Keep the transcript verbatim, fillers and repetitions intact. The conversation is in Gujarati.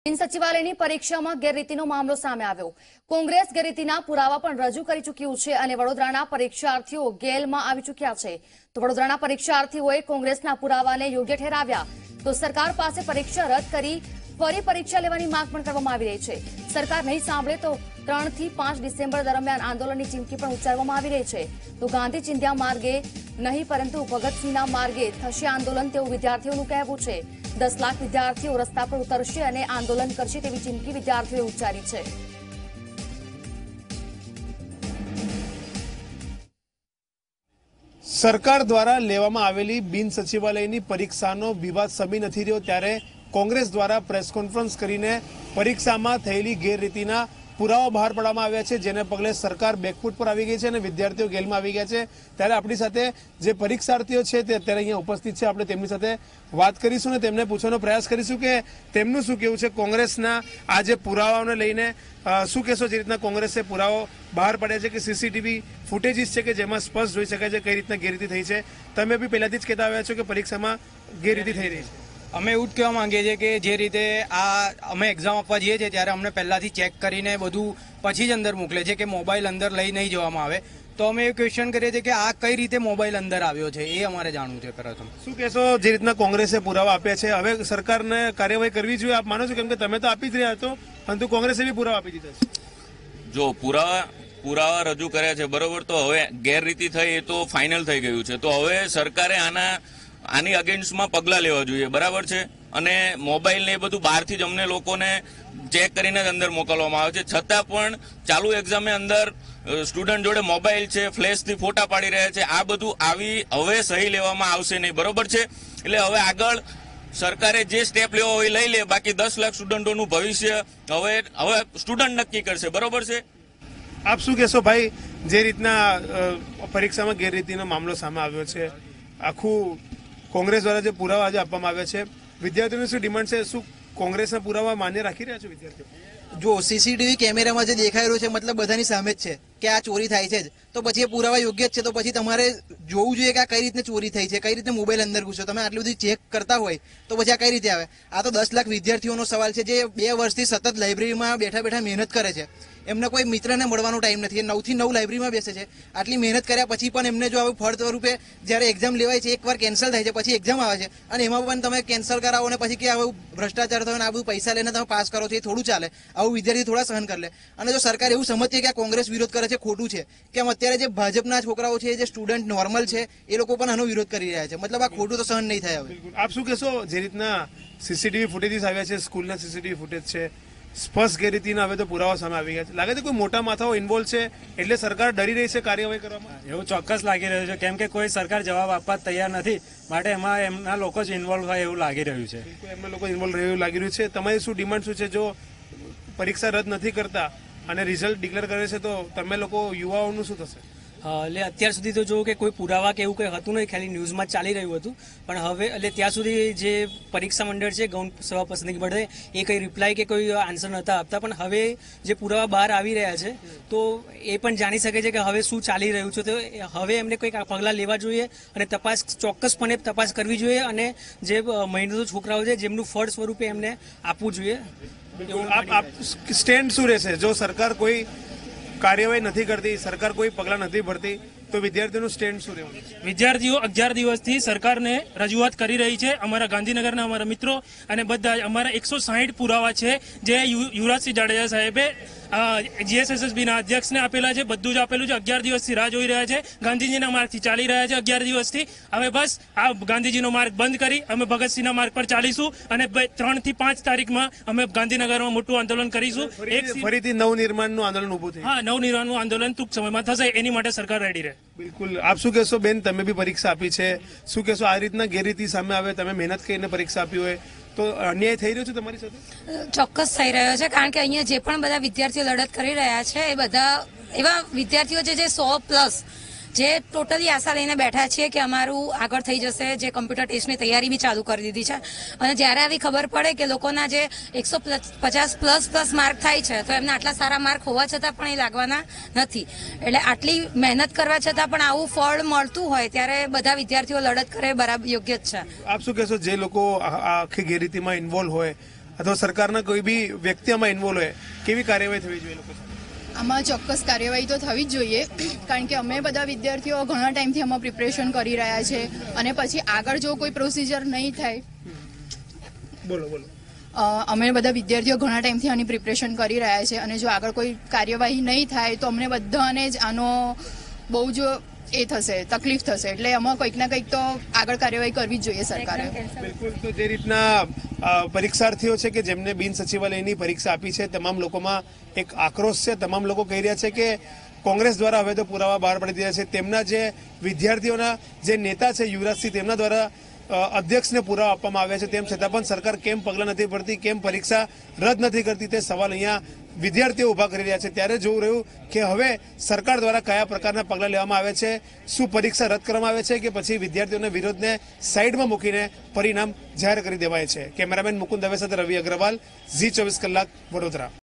બિન સચિવાલયની પરીક્ષામાં ગેરરીતિનો મામલો સામે આવ્યો। કોંગ્રેસ ગેરરીતિના પુરાવા પણ રજૂ કરી ચૂક્યું છે અને વડોદરાના પરીક્ષાર્થીઓ ગેલમાં આવી ચૂક્યા છે। તો વડોદરાના પરીક્ષાર્થીઓએ કોંગ્રેસના પુરાવાને યોગ્ય ઠેરાવ્યા તો સરકાર પાસે પરીક્ષા રદ કરી ફરી પરીક્ષા લેવાની માંગ પણ કરવામાં આવી રહી છે। સરકાર નહીં સાંભળે તો ત્રણ થી પાંચ ડિસેમ્બર દરમિયાન આંદોલનની ચીમકી પણ ઉચ્ચારવામાં આવી રહી છે। તો ગાંધી ચિંધ્યા માર્ગે નહીં પરંતુ ભગતસિંહના માર્ગે થશે આંદોલન તેવું વિદ્યાર્થીઓનું કહેવું છે। દસ લાખ વિદ્યાર્થીઓ રસ્તા પર ઉતરશે અને આંદોલન કરશે તેવી ચીમકી વિદ્યાર્થીઓએ ઉચ્ચારી છે। સરકાર દ્વારા લેવામાં આવેલી બિન સચિવાલયની પરીક્ષાનો વિવાદ સમી નથી રહ્યો ત્યારે કોંગ્રેસ દ્વારા પ્રેસ કોન્ફરન્સ કરીને પરીક્ષામાં થયેલી ગેરરીતિના પુરાવા બહાર પાડવામાં આવ્યા છે, જેને પગલે સરકાર બેકફૂટ પર આવી ગઈ છે અને વિદ્યાર્થીઓ ગેલમાં આવી ગયા છે। ત્યારે આપણી સાથે જે પરીક્ષાર્થીઓ છે તે અત્યારે અહીંયા ઉપસ્થિત છે, આપણે તેમની સાથે વાત કરીશું અને તેમને પૂછવાનો પ્રયાસ કરીશું કે તેમનું શું કહેવું છે કોંગ્રેસના આ જે પુરાવાઓને લઈને। શું કહેશો જે રીતના કોંગ્રેસે પુરાવો બહાર પાડ્યા છે કે સીસીટીવી ફૂટેજીસ છે કે જેમાં સ્પષ્ટ જોઈ શકાય છે કઈ રીતના ગેરરીતિ થઈ છે। તમે બી પહેલાથી જ કહેતા આવ્યા છો કે પરીક્ષામાં ગેરરીતિ થઈ રહી છે। અમે એવું જ કહેવા માંગીએ છીએ કે જે રીતે આ અમે એક્ઝામ આપવા જઈએ છીએ ત્યારે અમને પહેલાથી ચેક કરીને બધું પછી જ અંદર મોકલે છે કે મોબાઈલ અંદર લઈ નહીં જવામાં આવે। તો અમે એ ક્વેશ્ચન કરીએ છીએ કે આ કઈ રીતે મોબાઈલ અંદર આવ્યો છે એ અમારે જાણવું છે પ્રથમ। શું કહેશો જે રીતના કોંગ્રેસે પુરાવા આપ્યા છે હવે સરકારને કાર્યવાહી કરવી જોઈએ આપ માનો છો? કેમ કે તમે તો આપી જ રહ્યા છો પરંતુ કોંગ્રેસે બી પુરાવા આપી દીધા છે। જો પુરાવા પુરાવા રજૂ કર્યા છે બરોબર, તો હવે ગેરરીતિ થઈ એ તો ફાઇનલ થઈ ગયું છે। તો હવે સરકારે આના આની અગેન્સ્ટમાં પગલાં લેવા જોઈએ બરાબર છે। અને મોબાઈલ ને એ બધું બહારથી જ અમને લોકોને ચેક કરીને જ અંદર મોકલવામાં આવે છે, છતાં પણ ચાલુ એક્ઝામે અંદર સ્ટુડન્ટ જોડે મોબાઈલ છે, ફ્લેશથી ફોટા પાડી રહ્યા છે। આ બધું આવી હવે સહી લેવામાં આવશે નહીં બરોબર છે। એટલે હવે આગળ સરકારે જે સ્ટેપ લેવો હોય લઈ લે, બાકી દસ લાખ સ્ટુડન્ટોનું ભવિષ્ય હવે હવે સ્ટુડન્ટ નક્કી કરશે બરોબર છે। આપ શું કહેશો ભાઈ, જે રીતના પરીક્ષામાં ગેરરીતિનો મામલો સામે આવ્યો છે, આખું કોંગ્રેસ દ્વારા જે પુરાવા આજે આપવામાં આવ્યા છે, વિદ્યાર્થીઓની શું ડિમાન્ડ છે? શું કોંગ્રેસના પુરાવા માન્ય રાખી રહ્યા છો વિદ્યાર્થીઓ? જો સીસીટીવી કેમેરામાં જે દેખાઈ રહ્યું છે મતલબ બધાની સામે જ છે કે આ ચોરી થાય છે જ, તો પછી એ પુરાવા યોગ્ય જ છે। તો પછી તમારે જોવું જોઈએ કે આ કઈ રીતે ચોરી થઈ છે, કઈ રીતે મોબાઈલ અંદર ઘૂસ્યો। તમે આટલી બધી ચેક કરતા હોય તો પછી આ કઈ રીતે આવે? આ તો દસ લાખ વિદ્યાર્થીઓનો સવાલ છે જે બે વર્ષથી સતત લાઇબ્રેરીમાં બેઠા બેઠા મહેનત કરે છે। એમને કોઈ મિત્રને મળવાનો ટાઈમ નથી, નવ થી નવ લાઇબ્રેરીમાં બેસે છે। આટલી મહેનત કર્યા પછી પણ એમને જો આવું ફળ સ્વરૂપે જ્યારે એક્ઝામ લેવાય છે એકવાર કેન્સલ થાય છે, પછી એક્ઝામ આવે છે અને એમાં પણ તમે કેન્સલ કરાવો ને પછી કે આવું ભ્રષ્ટાચાર થયો ને આ બધું પૈસા લઈને તમે પાસ કરો છો, એ થોડું ચાલે। આવું વિદ્યાર્થી થોડા સહન કરી લે। અને જો સરકાર એવું સમજે કે આ કોંગ્રેસ વિરોધ કરે છે ખોટું છે, કેમ અત્યારે જે ભાજપના છોકરાઓ છે જે સ્ટુડન્ટ નોર્મલ છે એ લોકો પણ આનો વિરોધ કરી રહ્યા છે, મતલબ આ ખોટું તો સહન નહીં થાય। હવે આપ શું કહેશો જે રીતના સીસીટીવી ફૂટેજીસ આવ્યા છે, સ્કૂલના સીસીટીવી ફૂટેજ છે, સ્પષ્ટ ગેરરીતિના હવે તો પુરાવા સામે આવી ગયા છે, લાગે છે કોઈ મોટા માથાઓ ઇન્વોલ્વ છે એટલે સરકાર ડરી રહી છે કાર્યવાહી કરવામાં? એવું ચોક્કસ લાગી રહ્યું છે, કેમ કે કોઈ સરકાર જવાબ આપવા તૈયાર નથી, માટે એમાં એમના લોકો જ ઇન્વોલ્વ હોય એવું લાગી રહ્યું છે। એમના લોકો ઇન્વોલ્વ રહ્યું લાગી રહ્યું છે। તમારી શું ડિમાન્ડ શું છે? જો પરીક્ષા રદ નથી કરતા અને રિઝલ્ટ ડિક્લેર કરે છે તો તમે લોકો યુવાઓનું શું થશે? એટલે અત્યાર સુધી તો જો કે કોઈ પુરાવા કે એવું કંઈ હતું નહીં, ખાલી ન્યૂઝમાં ચાલી રહ્યું હતું, પણ હવે એટલે ત્યાં સુધી જે પરીક્ષા મંડળ છે ગૌણ સેવા પસંદગી મંડળ એ કંઈ રિપ્લાય કે કોઈ આન્સર નહોતા આપતા, પણ હવે જે પુરાવા બહાર આવી રહ્યા છે તો એ પણ જાણી શકે છે કે હવે શું ચાલી રહ્યું છે। તો હવે એમને કંઈક પગલાં લેવા જોઈએ અને તપાસ ચોક્કસપણે તપાસ કરવી જોઈએ અને જે મહેનતુ છોકરાઓ છે જેમનું ફળ સ્વરૂપે એમને આપવું જોઈએ। સ્ટેન્ડ શું રહેશે જો સરકાર કોઈ કાર્યવાહી નથી કરતી, સરકાર કોઈ પગલાં નથી ભરતી તો વિદ્યાર્થીઓનું સ્ટેન્ડ શું રહેવું? વિદ્યાર્થીઓ અગિયાર દિવસથી સરકારને રજૂઆત કરી રહી છે। અમારા ગાંધીનગરના અમારા મિત્રો અને બધા અમારા એકસો સાહીઠ પુરાવા છે જે યુવરાજસિંહ જાડેજા સાહેબે જીએસએસએસબીના અધ્યક્ષને આપેલા છે, બધું જ આપેલું છે। અગિયાર દિવસથી રાહ જોઈ રહ્યા છે, ગાંધીજીના માર્ગથી ચાલી રહ્યા છે અગિયાર દિવસથી। હવે બસ આ ગાંધીજીનો માર્ગ બંધ કરી અમે ભગતસિંહના માર્ગ પર ચાલીશું અને ત્રણ થી પાંચ તારીખમાં અમે ગાંધીનગરમાં મોટું આંદોલન કરીશું। ફરીથી નવનિર્માણનું આંદોલન ઉભું થયું? હા, નવનિર્માણનું આંદોલન ટૂંક સમયમાં થશે, એની માટે સરકાર રેડી રહે। બિલકુલ। આપ શું કહેશો બેન, તમે બી પરીક્ષા આપી છે, શું કહેશો આ રીતના ગેરરીતિ સામે આવે, તમે મહેનત કરીને પરીક્ષા આપી હોય તો અન્યાય થઈ રહ્યો છે તમારી સાથે? ચોક્કસ થઈ રહ્યો છે, કારણ કે અહીંયા જે પણ બધા વિદ્યાર્થીઓ લડત કરી રહ્યા છે એ બધા એવા વિદ્યાર્થીઓ છે જે સો પ્લસ જે ટોટલી આશા લઈને બેઠા છીએ કે અમારું આગળ થઈ જશે, જે કમ્પ્યુટર ટેસ્ટની તૈયારી બી ચાલુ કરી દીધી છે। અને જ્યારે આવી ખબર પડે કે લોકોના જે એકસો પચાસ પ્લસ પ્લસ માર્ક થાય છે તો એમને આટલા સારા માર્ક હોવા છતાં પણ એ લાગવાના નથી, એટલે આટલી મહેનત કરવા છતાં પણ આવું ફળ મળતું હોય ત્યારે બધા વિદ્યાર્થીઓ લડત કરે બરાબર યોગ્ય જ છે। આપ શું કહેશો જે લોકો આખી ગેરરીતિમાં ઇન્વોલ્વ હોય અથવા સરકારના કોઈ બી વ્યક્તિ આમાં ઇન્વોલ્વ હોય, કેવી કાર્યવાહી થવી જોઈએ લોકો સાથે? આમાં ચોક્કસ કાર્યવાહી તો થવી જ જોઈએ, કારણ કે અમે બધા વિદ્યાર્થીઓ ઘણા ટાઈમથી આમાં પ્રિપરેશન કરી રહ્યા છે અને પછી આગળ જો કોઈ પ્રોસિજર નહીં થાય, બોલો બોલો અ, અમે બધા વિદ્યાર્થીઓ ઘણા ટાઈમથી આની પ્રિપરેશન કરી રહ્યા છે અને જો આગળ કોઈ કાર્યવાહી નહીં થાય તો અમને બધાને જ આનો બહુ જ એ થશે, તકલીફ થશે. એટલે એમાં કંઈક ના કંઈક તો આગળ કાર્યવાહી કરવી જ જોઈએ સરકારે. બિલકુલ. તો જે રીતના અ, પરીક્ષાર્થીઓ છે કે જેમને બિન સચિવાલયની પરીક્ષા આપી છે, તમામ લોકોમાં એક આક્રોશ છે. તમામ લોકો કહી રહ્યા છે કે કોંગ્રેસ દ્વારા હવે તો પુરાવા બહાર પડી રહ્યા છે. તેમના જે વિદ્યાર્થીઓના જે નેતા છે યુવરાજસિંહ, તેમના દ્વારા અધ્યક્ષને પુરાવા આપવામાં આવ્યા છે. તેમ છતાં પણ સરકાર કેમ પગલાં નથી ભરતી, કેમ પરીક્ષા રદ નથી કરતી, તે સવાલ અહીંયા વિદ્યાર્થીઓ ઉભા કરી રહ્યા છે. ત્યારે જોવું રહ્યું કે હવે સરકાર દ્વારા કયા પ્રકારના પગલાં લેવામાં આવે છે. શું પરીક્ષા રદ કરવામાં આવે છે કે પછી વિદ્યાર્થીઓના વિરોધને સાઈડમાં મૂકીને પરિણામ જાહેર કરી દેવાય છે. કેમેરામેન મુકુંદ દવે સાથે રવિ અગ્રવાલ, ઝી ચોવીસ કલાક, વડોદરા.